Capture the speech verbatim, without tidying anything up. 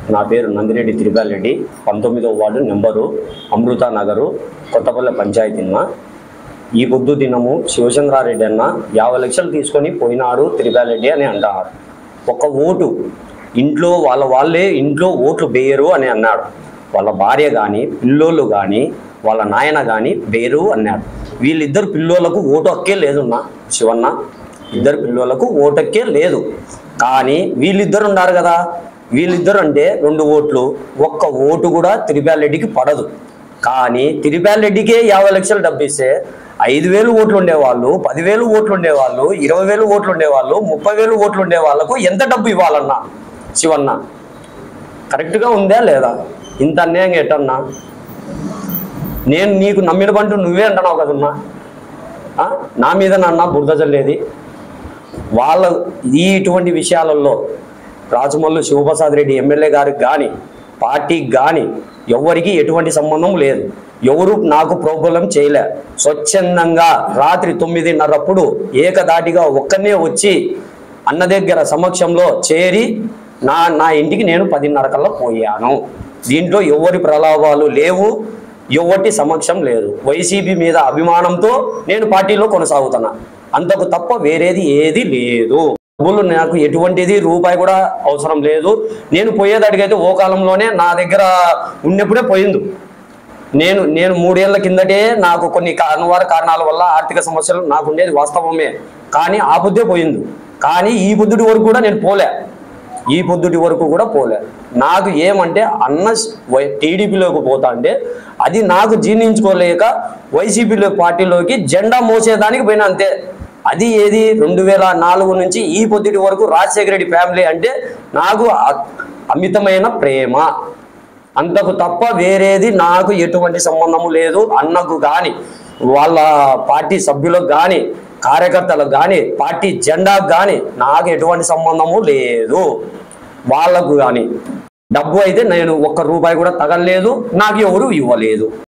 నా పేరు నందిరెడ్డి తిరుపతి రెడ్డి, పంతొమ్మిదవ వార్డు నెంబరు అమృత నగరు, కొత్తపల్లె పంచాయతీన. ఈ పొద్దు దినము శివచంద్రారెడ్డి అన్న యాభై లక్షలు తీసుకొని పోయినాడు తిరుపతి రెడ్డి అని అంటారు. ఒక ఓటు ఇంట్లో వాళ్ళ వాళ్ళే ఇంట్లో ఓట్లు వేయరు అని అన్నాడు. వాళ్ళ భార్య కానీ పిల్లోళ్ళు కానీ వాళ్ళ నాయన కానీ వేరు అన్నాడు. వీళ్ళిద్దరు పిల్లోళ్ళకు ఓటు హక్కే లేదున్నా శివన్న, ఇద్దరు పిల్లోళ్ళకు ఓటు హక్కే లేదు. కానీ వీళ్ళిద్దరు ఉన్నారు కదా, వీళ్ళిద్దరు అంటే రెండు ఓట్లు, ఒక్క ఓటు కూడా తిరుపతి రెడ్డికి పడదు. కానీ తిరుపతి రెడ్డికే యాభై లక్షలు డబ్బు ఇస్తే ఐదు వేలు ఓట్లు ఉండేవాళ్ళు, పదివేలు ఓట్లు ఉండేవాళ్ళు, ఇరవై వేలు ఓట్లు ఉండేవాళ్ళు, ముప్పై వేలు ఓట్లు ఉండే వాళ్ళకు ఎంత డబ్బు ఇవ్వాలన్నా శివన్న? కరెక్ట్గా ఉందా లేదా? ఇంత అన్యాయంగా ఎట్టన్నా? నేను నీకు నమ్మిన పంటూ నువ్వే అంటున్నావు కదన్నా, నా మీద నన్న బురద చల్లేది. వాళ్ళ ఈ ఇటువంటి విషయాలలో రాజమల్లు శివప్రసాద్ రెడ్డి ఎమ్మెల్యే గారికి కానీ పార్టీకి కానీ ఎవరికి ఎటువంటి సంబంధం లేదు. ఎవరు నాకు ప్రాబ్లం చేయలే. స్వచ్ఛందంగా రాత్రి తొమ్మిదిన్నరప్పుడు ఏకదాటిగా ఒక్కనే వచ్చి అన్న దగ్గర సమక్షంలో చేరి నా నా ఇంటికి నేను పదిన్నర కల్లా పోయాను. దీంట్లో ఎవరి ప్రలాభాలు లేవు, ఎవరి సమక్షం లేదు. వైసీపీ మీద అభిమానంతో నేను పార్టీలో కొనసాగుతున్నా, అంతకు తప్ప వేరేది ఏది లేదు. డబ్బులు నాకు ఎటువంటిది రూపాయి కూడా అవసరం లేదు. నేను పోయేదాడికైతే ఓ కాలంలోనే నా దగ్గర ఉన్నప్పుడే పోయింది. నేను నేను మూడేళ్ల కిందటే నాకు కొన్ని అనివార్య కారణాల వల్ల ఆర్థిక సమస్యలు నాకు ఉండేది వాస్తవమే, కానీ ఆ పొద్దే పోయింది. కానీ ఈ పొద్దుటి వరకు కూడా నేను పోలే, ఈ పొద్దుటి వరకు కూడా పోలే. నాకు ఏమంటే అన్న టీడీపీలోకి పోతా అంటే అది నాకు జీర్ణించుకోలేక వైసీపీ పార్టీలోకి జెండా మోసేదానికి పోయినా అంతే. అది ఏది రెండు వేల నాలుగు నుంచి ఈ పొద్దుటి వరకు రాజశేఖర రెడ్డి ఫ్యామిలీ అంటే నాకు అమితమైన ప్రేమ, అంతకు తప్ప వేరేది నాకు ఎటువంటి సంబంధము లేదు. అన్నకు కానీ వాళ్ళ పార్టీ సభ్యులకు కానీ కార్యకర్తలకు కానీ పార్టీ జెండాకు కానీ నాకు ఎటువంటి సంబంధము లేదు. వాళ్ళకు కానీ డబ్బు అయితే నేను ఒక్క రూపాయి కూడా తగలలేదు, నాకు ఎవరు ఇవ్వలేదు.